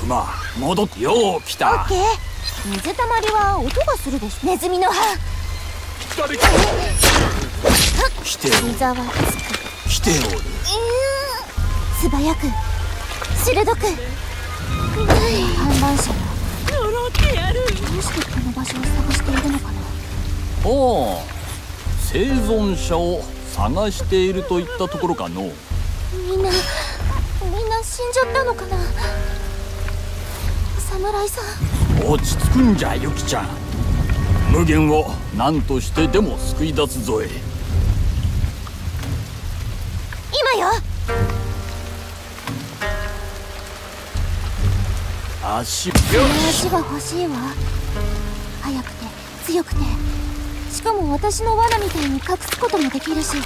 熊、戻ってよう来た。 オッケー。水たまりは音がするでしょ。ネズミの歯。 誰か来ておる。 膝は来ておる。 素早く鋭く。反乱者は呪ってやる。 どうしてこの場所を探しているのかな。 おお、生存者を探しているといったところかの。 みんな死んじゃったのかな。お侍さん、 落ち着くんじゃユキちゃん。無限を何としてでも救い出すぞえ。 今よ。 足が欲しいわ。速くて強くて、しかも私の罠みたいに隠すこともできるし。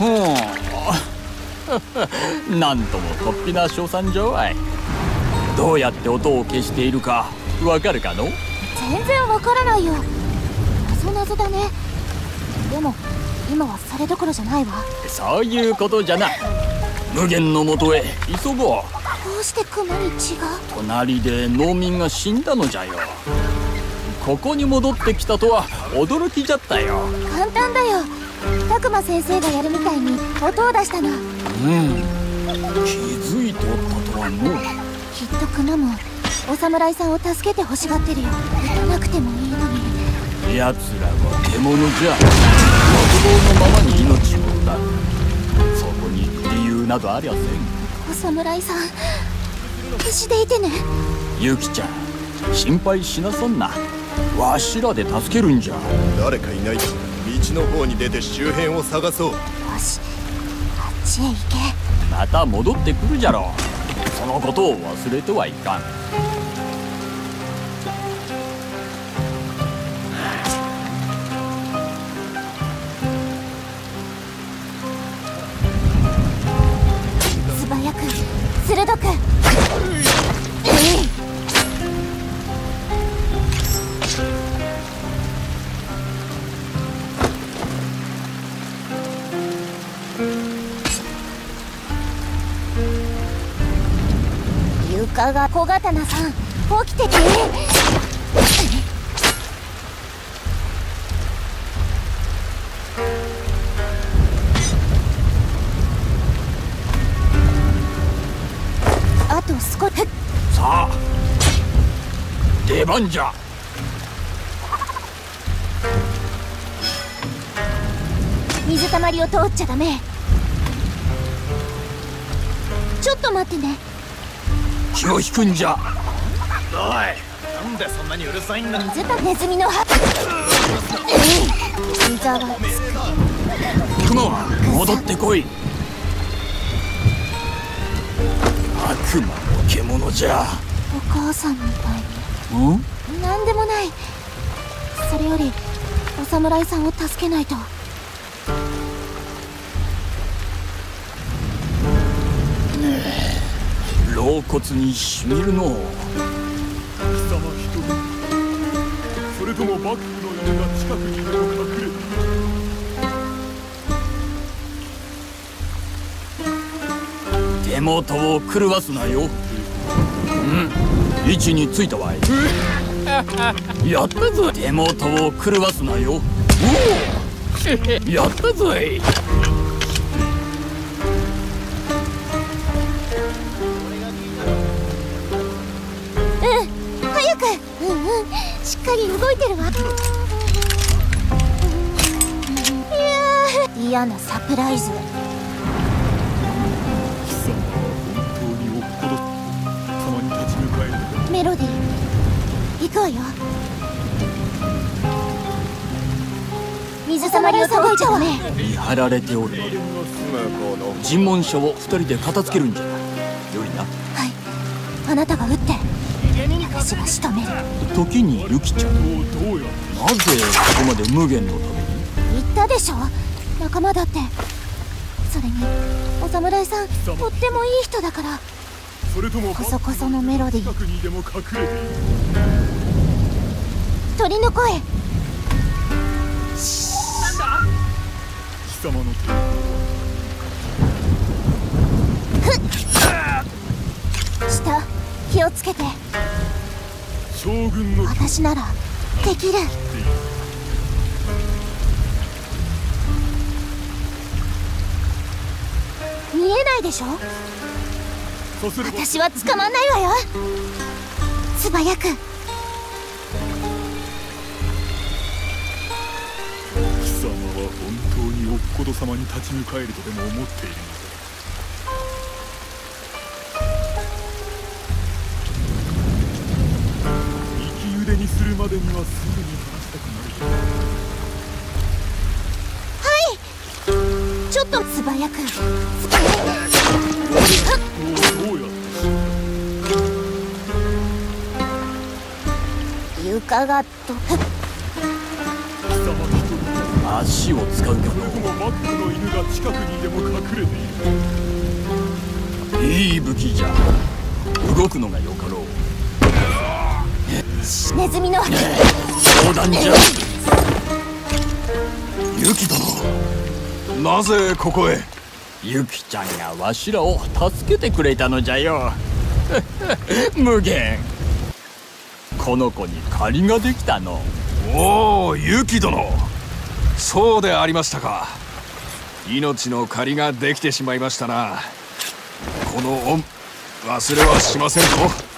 なんとも突飛な称賛状愛。どうやって音を消しているかわかるかの。 全然わからないよ。謎だね。でも今はそれどころじゃないわ。 そういうことじゃな。無限のもとへ急ごう。 どうして熊に血が。 隣で農民が死んだのじゃよ。ここに戻ってきたとは驚きじゃったよ。 簡単だよ。拓磨先生がやるみたいに音を出したの。 気づいておったとはの。 きっと熊もお侍さんを助けて欲しがってるよ。撃たなくてもいいのに。 奴らは獣じゃ。欲望のままに命を絶る。そこに理由などありゃせん。 お侍さん、無事でいてね。 ユキちゃん、心配しなさんな。わしらで助けるんじゃ。 誰かいないか。道の方に出て周辺を探そう。よし、あっちへ行け。 また戻ってくるじゃろう。そのことを忘れてはいかん。 素早く鋭く。床が小刀さん、起きてて。あと少し。 さあ出番じゃ。 水たまりを通っちゃダメ。ちょっと待ってね。 気を引くんじゃ。 おい、なんでそんなにうるさいんだ。 水たネズミの歯。膝は熊は戻ってこい。悪魔の獣じゃ。 お母さんみたいに。なんでもない。それよりお侍さんを助けないと。 老骨にしみるの。 貴様一人、それとも幕府の犬が近くにでも隠れ手元を狂わすなよ。位置についたわい。やったぞ。手元を狂わすなよ。おおやったぞい。 早く。しっかり動いてるわ。嫌なサプライズ。 貴様は本当におっぽど様に立ち向かえるのか。 メロディー、行くわよ。水たまりを探っちゃわね。 見張られておる。尋問者を2人で片付けるんじゃ。よいな。 はい、あなたが撃って私が仕留める。 時にユキちゃん、なぜここまで無限のために。 言ったでしょ、仲間だって。それにお侍さんとってもいい人だから。 それともこそこそのメロディー、 近くにでも隠れている。 鳥の声。 貴様の手下気をつけて。 将軍の私ならできる。見えないでしょ。 させれば私は捕まんないわよ。素早く。 貴様は本当におっこと様に立ち向かえるとでも思っているのか。生き腕にするまでにはすぐに話したくなるよ。 ちょっと素早く。 どうや床が貴様一人足を使うかそれともマックの犬が近くにでも隠れている。 いい武器じゃ。動くのがよかろう。 ネズミの冗談じゃ。ユキ殿、なぜここへ。ユキちゃんがわしらを助けてくれたのじゃよ。無限、この子に借りができたの。 おお、ユキ殿、そうでありましたか。命の借りができてしまいましたな。この恩、忘れはしませんぞ。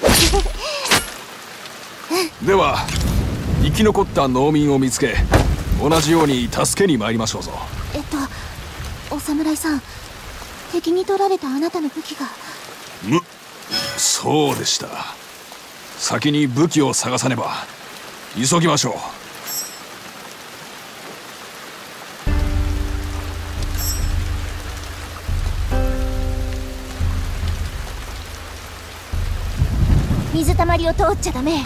では生き残った農民を見つけ、同じように助けに参りましょうぞ。 お侍さん、敵に取られたあなたの武器が。 そうでした。先に武器を探さねば。急ぎましょう。 水たまりを通っちゃダメ。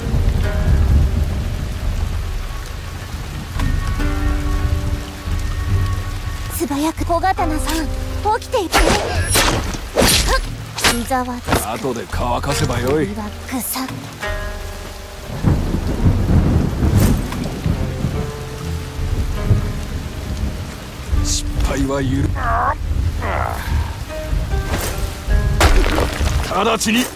素早く。小刀さん、起きていて。膝はつく。 後で乾かせばよい。 身は草。 失敗は許直ちに。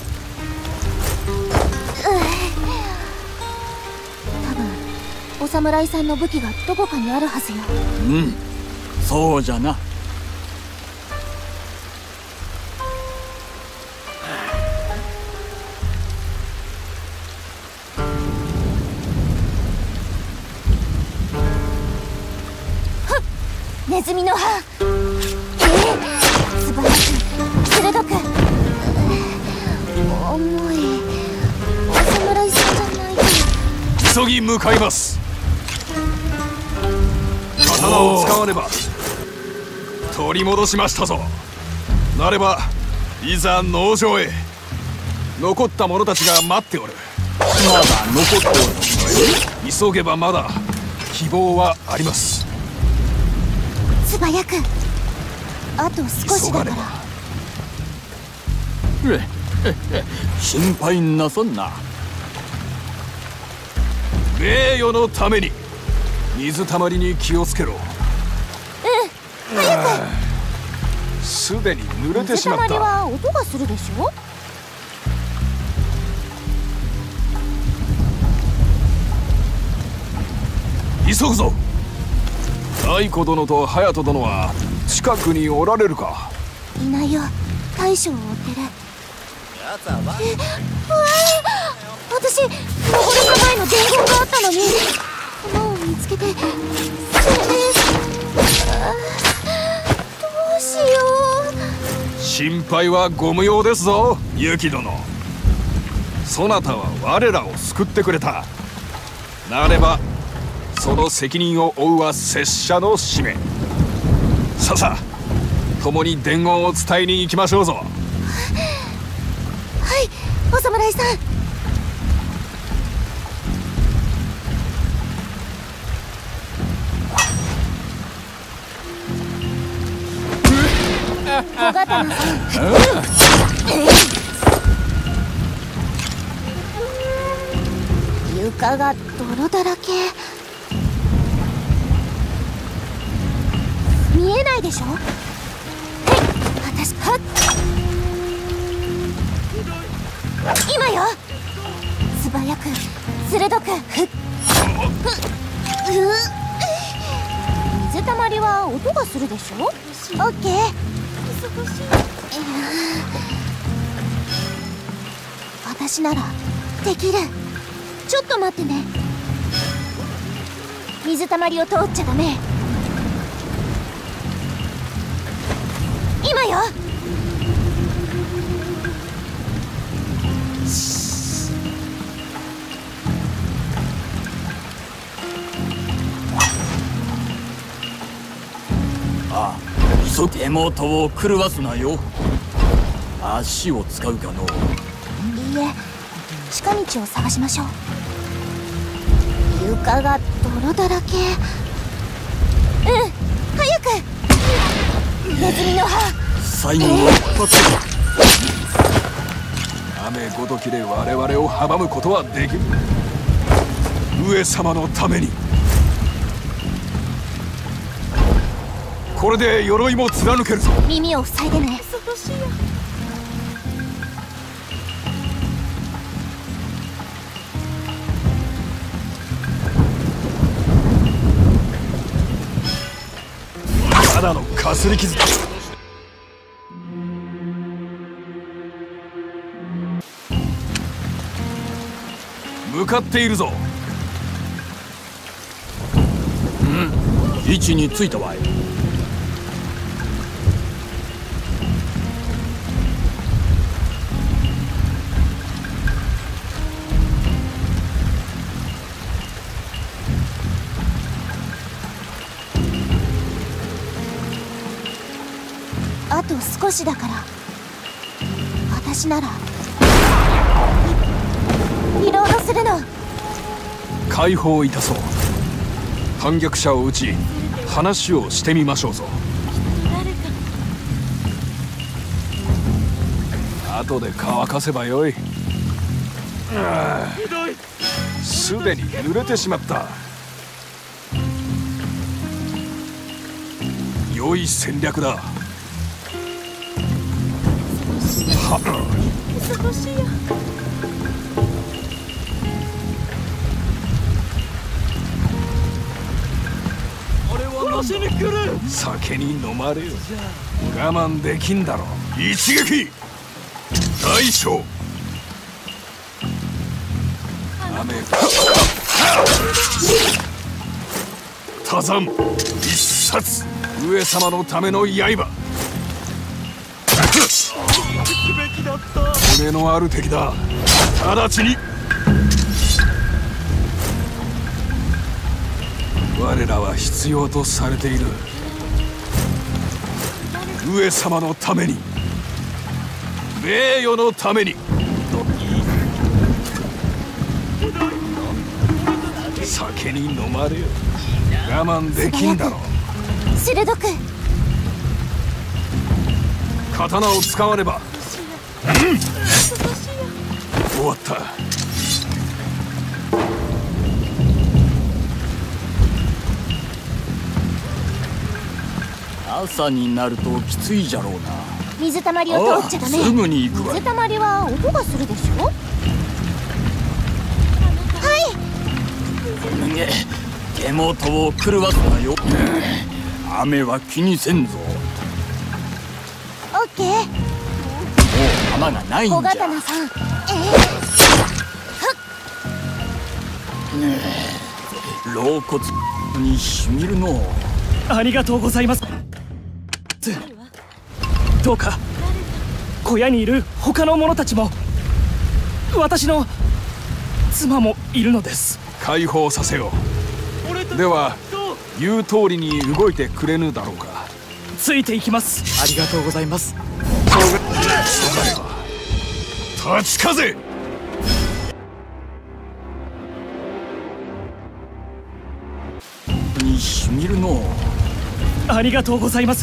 多分お侍さんの武器がどこかにあるはずよ。 うん、そうじゃな。 ネズミの歯。素早く鋭く。重い。お侍さんじゃないと。 急ぎ向かいます。刀を使わねば。取り戻しましたぞ。なればいざ農場へ。残った者たちが待っておる。 まだ残っておる。 急げばまだ希望はあります。 素早く。あと少しだから。 心配なさんな。 名誉のために水たまりに気をつけろ。 早く。 すでに濡れてしまっ水たまりた。 は音がするでしょ。 急ぐぞ。愛子殿と隼人殿は近くにおられるか。 いないよ。大将を追ってる。私、登る前の伝言があったのに駒を見つけて、それでどうしよう。 心配はご無用ですぞ、ユキ殿。そなたは我らを救ってくれた。なればその責任を負うは拙者の使命。さあさあ、共に伝言を伝えに行きましょうぞ。 はい、お侍さん。小刀さん。床が泥だらけ。見えないでしょ。私はっ。 今よ。素早く鋭く水たまりは音がするでしょ。オッケー。私ならできる。ちょっと待ってね。水たまりを通っちゃダメ。今よ。 急げ妹を狂わすなよ。足を使うかの。 いいえ、近道を探しましょう。床が泥だらけ。早く。ネズミの歯。 最後の一発。 雨ごときで我々を阻むことはできる。上様のために。これで鎧も貫けるぞ。 耳を塞いでね。 ただのかすり傷だ。向かっているぞ。 位置についたわい。 あと少しだから。私ならリロードするの。 解放いたそう。反逆者を撃ち話をしてみましょうぞ。後で乾かせばよい。すでに濡れてしまった。良い戦略だ。酒に飲まれよ。我慢できんだろ。一撃大将。雨多山一殺。上様のための刃。骨のある敵だ。直ちに。我らは必要とされている。上様のために、名誉のために。酒に飲まれよ。我慢できんだろ。 鋭く。 刀を使わねば。終わった。 朝になるときついじゃろうな。 水たまりを通っちゃダメ。 すぐに行くわ。 水たまりは音がするでしょ。 手元を狂わすなよ。雨は気にせんぞ。 オッケー。 もう弾がないんじゃ。 小刀さん。 肋骨にしみるの。 ありがとうございます。どうか小屋にいる他の者たちも、私の妻もいるのです。 解放させよう。では言う通りに動いてくれぬだろうか。 ついていきます。 ありがとうございます。 立ち風。 にしみるの。 ありがとうございます。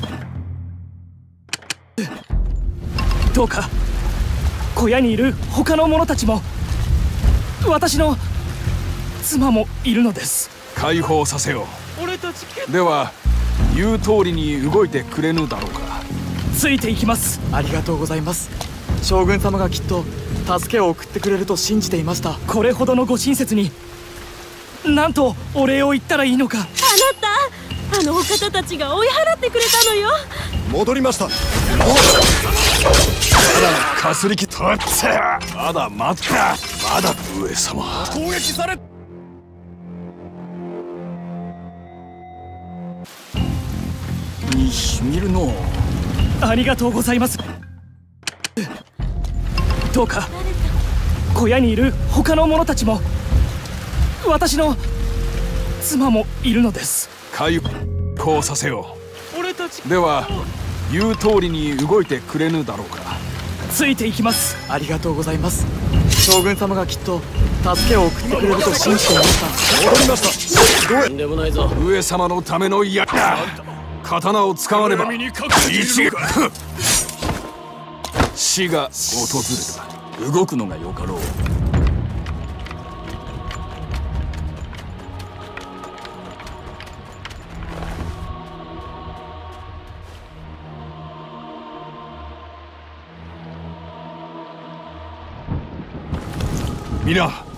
どうか小屋にいる他の者たちも、私の妻もいるのです。 解放させよう。では言う通りに動いてくれぬだろうか。 ついていきます。 ありがとうございます。将軍様がきっと助けを送ってくれると信じていました。これほどのご親切になんとお礼を言ったらいいのか。 あなた、あのお方たちが追い払ってくれたのよ。 戻りました。 かすりきとってまだ待った。まだ上様攻撃され。 にしみるの。 ありがとうございます。どうか小屋にいる他の者たちも、私の妻もいるのです。 回復させよ俺たちう。では言う通りに動いてくれぬだろうか。 ついていきます。ありがとうございます。将軍様がきっと助けを送ってくれると信じていました。 戻りました。 とんでもないぞ。 上様のための矢だ。刀を使わねば一撃死が訪れた。 動くのがよかろう。 皆